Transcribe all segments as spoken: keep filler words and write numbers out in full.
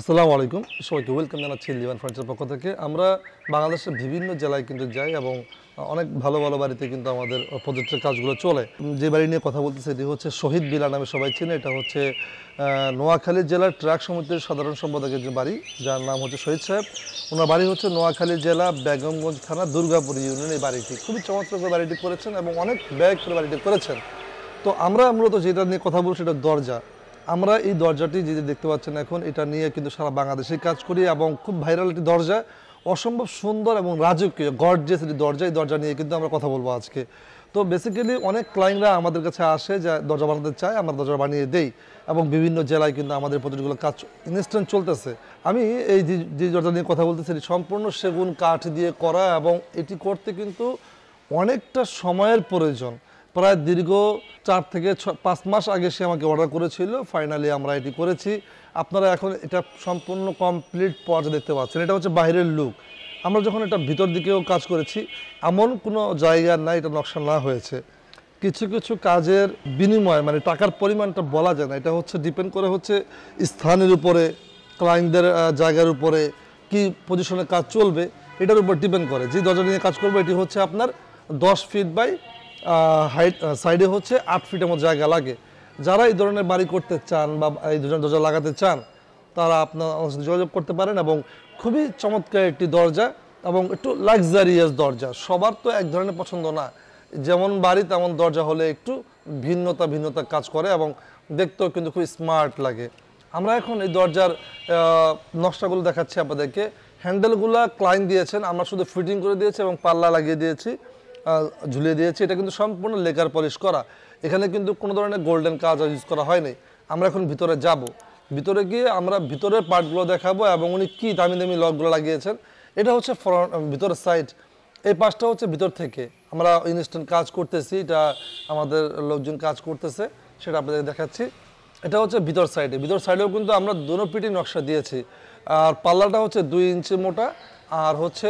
আসসালামু আলাইকুম, সবাইকে ওয়েলকাম জানাচ্ছি লিওয়ান ফার্নিচার পক্ষ থেকে। আমরা বাংলাদেশের বিভিন্ন জেলায় কিন্তু যাই এবং অনেক ভালো ভালো বাড়িতে কিন্তু আমাদের প্রজেক্টের কাজগুলো চলে। যে বাড়ি নিয়ে কথা বলতেছে এটি হচ্ছে শহীদ ভিলা নামে সবাই চেনে। এটা হচ্ছে নোয়াখালী জেলার ট্রাক সমিতির সাধারণ সম্পাদকের যে বাড়ি, যার নাম হচ্ছে শহীদ সাহেব। ওনার বাড়ি হচ্ছে নোয়াখালী জেলা বেগমগঞ্জ থানা দুর্গাপুর ইউনিয়ন। এই বাড়িটি খুবই চমৎকার করে বাড়িটি করেছেন এবং অনেক ব্যয় করে বাড়িটি করেছেন। তো আমরা মূলত যেটা নিয়ে কথা বলছি সেটা দরজা। আমরা এই দরজাটি যে দেখতে পাচ্ছেন এখন, এটা নিয়ে কিন্তু সারা বাংলাদেশে কাজ করি এবং খুব ভাইরাল একটি দরজা, অসম্ভব সুন্দর এবং রাজকীয় গর্জিয়াস একটি দরজা। এই দরজা নিয়ে কিন্তু আমরা কথা বলবো আজকে। তো বেসিক্যালি অনেক ক্লায়েন্টরা আমাদের কাছে আসে যে দরজা বানাতে চায়, আমরা দরজা বানিয়ে দেই এবং বিভিন্ন জেলায় কিন্তু আমাদের প্রতিগুলো কাজ ইনস্ট্যান্ট চলতেছে। আমি এই যে দরজা নিয়ে কথা বলতেছি এটি সম্পূর্ণ সেগুন কাঠ দিয়ে করা এবং এটি করতে কিন্তু অনেকটা সময়ের প্রয়োজন। প্রায় দীর্ঘ চার থেকে পাঁচ মাস আগে সে আমাকে অর্ডার করেছিল, ফাইনালি আমরা এটি করেছি। আপনারা এখন এটা সম্পূর্ণ কমপ্লিট পর্যায়ে দেখতে পাচ্ছেন। এটা হচ্ছে বাইরের লুক। আমরা যখন এটা ভিতর দিকেও কাজ করেছি, এমন কোনো জায়গা নাই এটা নকশা না হয়েছে। কিছু কিছু কাজের বিনিময় মানে টাকার পরিমাণটা বলা যায় না, এটা হচ্ছে ডিপেন্ড করে হচ্ছে স্থানের উপরে, ক্লায়েন্টদের জায়গার উপরে, কি পজিশনে কাজ চলবে এটার উপর ডিপেন্ড করে। যে দরজা নিয়ে কাজ করবো এটি হচ্ছে আপনার দশ ফিট বাই হাইট, সাইডে হচ্ছে আট ফিটের মতো জায়গা লাগে। যারা এই ধরনের বাড়ি করতে চান বা এই ধরনের দরজা লাগাতে চান তারা আপনার সাথে যোগাযোগ করতে পারেন। এবং খুবই চমৎকার একটি দরজা এবং একটু লাক্সারিয়াস দরজা। সবার তো এক ধরনের পছন্দ না, যেমন বাড়ি তেমন দরজা হলে একটু ভিন্নতা ভিন্নতা কাজ করে এবং দেখতেও কিন্তু খুব স্মার্ট লাগে। আমরা এখন এই দরজার নকশাগুলো দেখাচ্ছি আপনাদেরকে। হ্যান্ডেলগুলো ক্লায়েন্ট দিয়েছেন, আমরা শুধু ফিটিং করে দিয়েছি এবং পাল্লা লাগিয়ে দিয়েছি, ঝুলিয়ে দিয়েছি। এটা কিন্তু সম্পূর্ণ লেকার পলিশ করা, এখানে কিন্তু কোনো ধরনের গোল্ডেন কাজ ইউজ করা হয়নি। আমরা এখন ভিতরে যাব, ভিতরে গিয়ে আমরা ভিতরের পার্টগুলো দেখাবো এবং উনি কী দামি দামি লকগুলো লাগিয়েছেন। এটা হচ্ছে ফ্রন্ট ভিতরের সাইড, এই পাশটা হচ্ছে ভিতর থেকে আমরা ইনস্ট্যান্ট কাজ করতেছি, এটা আমাদের লোকজন কাজ করতেছে, সেটা আপনাদের দেখাচ্ছি। এটা হচ্ছে ভিতর সাইডে, ভিতর সাইডেও কিন্তু আমরা দুনো পিটি নকশা দিয়েছি। আর পাল্লাটা হচ্ছে দুই ইঞ্চি মোটা আর হচ্ছে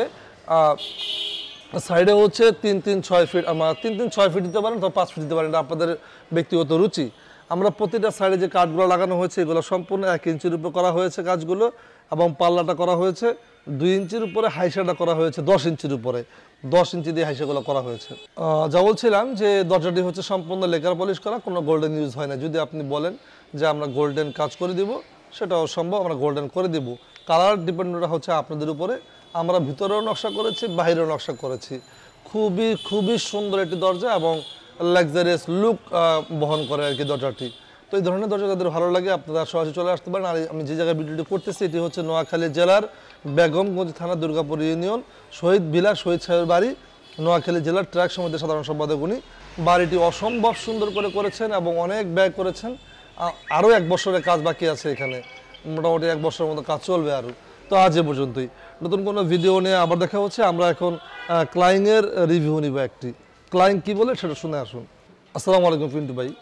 সাইডে হচ্ছে তিন তিন ছয় ফিট আমার তিন তিন ছয় ফিট দিতে পারেন, তো পাঁচ ফিট দিতে পারেন, এটা আপনাদের ব্যক্তিগত রুচি। আমরা প্রতিটা সাইডে যে কাঠগুলো লাগানো হয়েছে এগুলো সম্পূর্ণ এক ইঞ্চির উপরে করা হয়েছে কাজগুলো এবং পাল্লাটা করা হয়েছে দুই ইঞ্চির উপরে, হাইসাটা করা হয়েছে দশ ইঞ্চির উপরে, দশ ইঞ্চি দিয়ে হাইসাগুলো করা হয়েছে। যা বলছিলাম যে দরজাটি হচ্ছে সম্পূর্ণ লেকার পলিশ করা, কোনো গোল্ডেন ইউজ হয় না। যদি আপনি বলেন যে আমরা গোল্ডেন কাজ করে দিব সেটাও সম্ভব, আমরা গোল্ডেন করে দিব। কালার ডিপেন্ডেন্ট হচ্ছে আপনাদের উপরে। আমরা ভিতরেও নকশা করেছি, বাইরেও নকশা করেছি। খুবই খুবই সুন্দর একটি দরজা এবং লাক্সারিয়াস লুক বহন করে আর কি দরজাটি। তো এই ধরনের দরজা যাদের ভালো লাগে আপনারা সরাসরি চলে আসতে পারেন। আর আমি যে জায়গায় ভিডিওটি করতেছি এটি হচ্ছে নোয়াখালী জেলার বেগমগঞ্জ থানা দুর্গাপুর ইউনিয়ন, শহীদ ভিলা, শহীদ সাহেবের বাড়ি, নোয়াখালী জেলার ট্রাক সমিতির সাধারণ সম্পাদক উনি। বাড়িটি অসম্ভব সুন্দর করে করেছেন এবং অনেক ব্যয় করেছেন। আরও এক বছরের কাজ বাকি আছে, এখানে মোটামুটি এক বছরের মতো কাজ চলবে আরও। তো আজ এ পর্যন্তই, নতুন কোনো ভিডিও নিয়ে আবার দেখা হচ্ছে। আমরা এখন ক্লায়েন্টের রিভিউ নিব একটি। ক্লায়েন্ট কী বলে সেটা শুনে আসুন। আসসালামু আলাইকুম পিন্টু ভাই,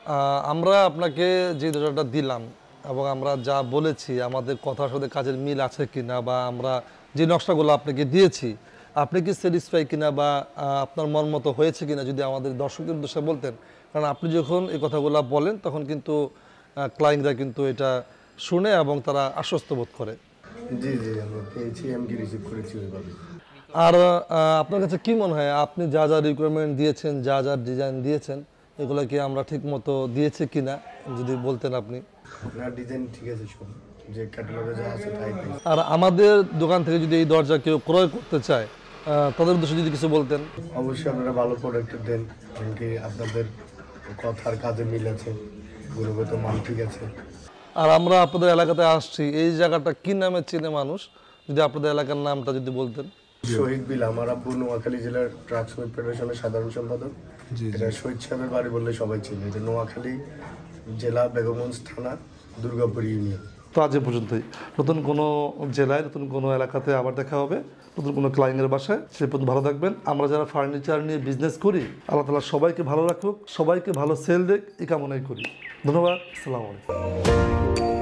আমরা আপনাকে যে দরজাটা দিলাম এবং আমরা যা বলেছি আমাদের কথার সাথে কাজের মিল আছে কিনা, বা আমরা যে নকশাগুলো আপনাকে দিয়েছি আপনি কি স্যাটিসফাই কিনা বা আপনার মন মতো হয়েছে কিনা যদি আমাদের দর্শকদের উদ্দেশ্যে বলতেন। কারণ আপনি যখন এই কথাগুলো বলেন তখন কিন্তু ক্লায়েন্টরা কিন্তু এটা শুনে এবং তারা আশ্বস্ত বোধ করে। জি জি আমি পেয়েছি, আমি কি রিসিভ করেছি ওইভাবে। আর আপনার কাছে কি মনে হয় আপনি যা যা রিকোয়ারমেন্ট দিয়েছেন, যা যা ডিজাইন দিয়েছেন এগুলো কি আমরা ঠিক মতো দিয়েছি কিনা যদি বলতেন আপনি। না, ডিজাইন ঠিক আছে, সব যে ক্যাটালগে যা আছে তাই পেয়েছি। আর আমাদের দোকান থেকে যদি এই দরজা কেউ ক্রয় করতে চায় তাদের উদ্দেশ্যে যদি কিছু বলতেন। অবশ্যই আপনারা ভালো প্রোডাক্ট দেন, কি আপনাদের কথার কাজে মিল আছে, গুণগত মান ঠিক আছে। আর আমরা আপনাদের এলাকাতে আসছি, এই জায়গাটা কি নামে চেনে মানুষ, যদি আপনাদের এলাকার নামটা যদি বলতেন। শহীদ ভিলা, আমার আব্বু নোয়াখালী জেলার ট্রাক শ্রমিক ফেডারেশনের সাধারণ সম্পাদক। এটা শহীদ সাহেবের বাড়ি বললে সবাই চিনে। এটা নোয়াখালী জেলা বেগমগঞ্জ থানা দুর্গাপুর ইউনিয়ন। তো আজ এ পর্যন্তই, নতুন কোনো জেলায় নতুন কোনো এলাকাতে আবার দেখা হবে নতুন কোনো ক্লায়েন্টের বাসায়। সে পর্যন্ত ভালো থাকবেন। আমরা যারা ফার্নিচার নিয়ে বিজনেস করি আল্লাহ তাআলা সবাইকে ভালো রাখুক, সবাইকে ভালো সেল দেখ এই কামনাই করি। ধন্যবাদ, আসসালামু আলাইকুম।